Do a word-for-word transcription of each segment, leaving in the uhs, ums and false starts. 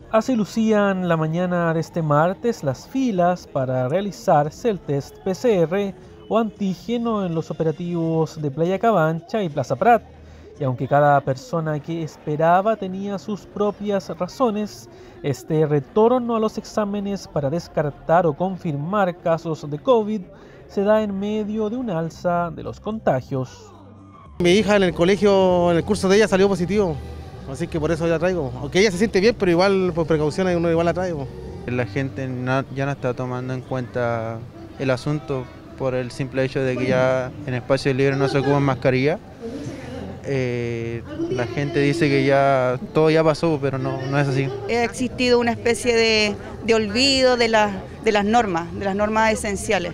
Así lucían la mañana de este martes las filas para realizarse el test P C R o antígeno en los operativos de Playa Cabancha y Plaza Prat. Y aunque cada persona que esperaba tenía sus propias razones, este retorno a los exámenes para descartar o confirmar casos de COVID se da en medio de un alza de los contagios. Mi hija en el colegio, en el curso de ella salió positivo, así que por eso la traigo. Aunque ella se siente bien, pero igual por precaución uno igual la traigo. La gente no, ya no está tomando en cuenta el asunto por el simple hecho de que ya en espacios libres no se ocupan mascarilla. Eh, la gente dice que ya todo ya pasó, pero no, no es así. Ha existido una especie de, de olvido de, la, de las normas, de las normas esenciales,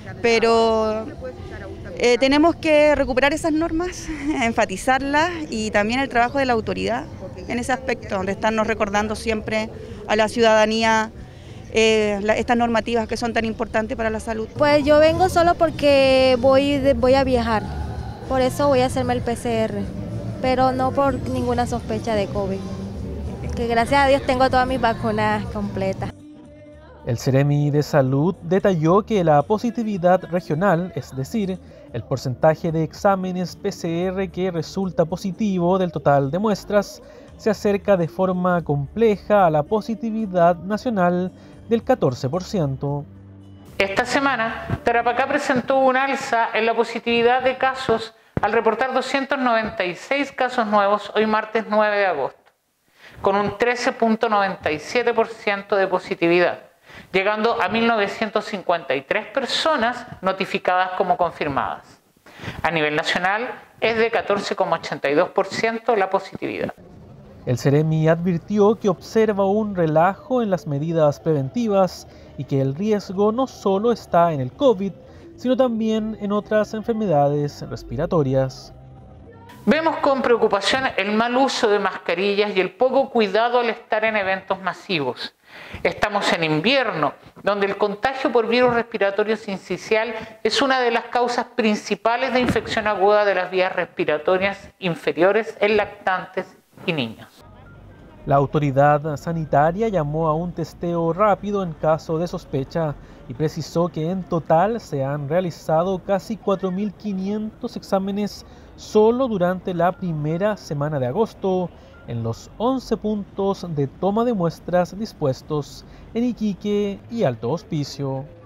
pero eh, tenemos que recuperar esas normas, enfatizarlas y también el trabajo de la autoridad en ese aspecto, donde estarnos recordando siempre a la ciudadanía eh, la, estas normativas que son tan importantes para la salud. Pues yo vengo solo porque voy, voy a viajar. Por eso voy a hacerme el P C R, pero no por ninguna sospecha de COVID. Que gracias a Dios tengo todas mis vacunas completas. El Ceremi de Salud detalló que la positividad regional, es decir, el porcentaje de exámenes P C R que resulta positivo del total de muestras, se acerca de forma compleja a la positividad nacional del catorce por ciento. Esta semana, Tarapacá presentó un alza en la positividad de casos al reportar doscientos noventa y seis casos nuevos hoy martes nueve de agosto, con un trece punto noventa y siete por ciento de positividad, llegando a mil novecientas cincuenta y tres personas notificadas como confirmadas. A nivel nacional es de catorce coma ochenta y dos por ciento la positividad. El Ceremi advirtió que observa un relajo en las medidas preventivas y que el riesgo no solo está en el COVID, sino también en otras enfermedades respiratorias. Vemos con preocupación el mal uso de mascarillas y el poco cuidado al estar en eventos masivos. Estamos en invierno, donde el contagio por virus respiratorio sincicial es una de las causas principales de infección aguda de las vías respiratorias inferiores en lactantes y niños. La autoridad sanitaria llamó a un testeo rápido en caso de sospecha y precisó que en total se han realizado casi cuatro mil quinientos exámenes solo durante la primera semana de agosto en los once puntos de toma de muestras dispuestos en Iquique y Alto Hospicio.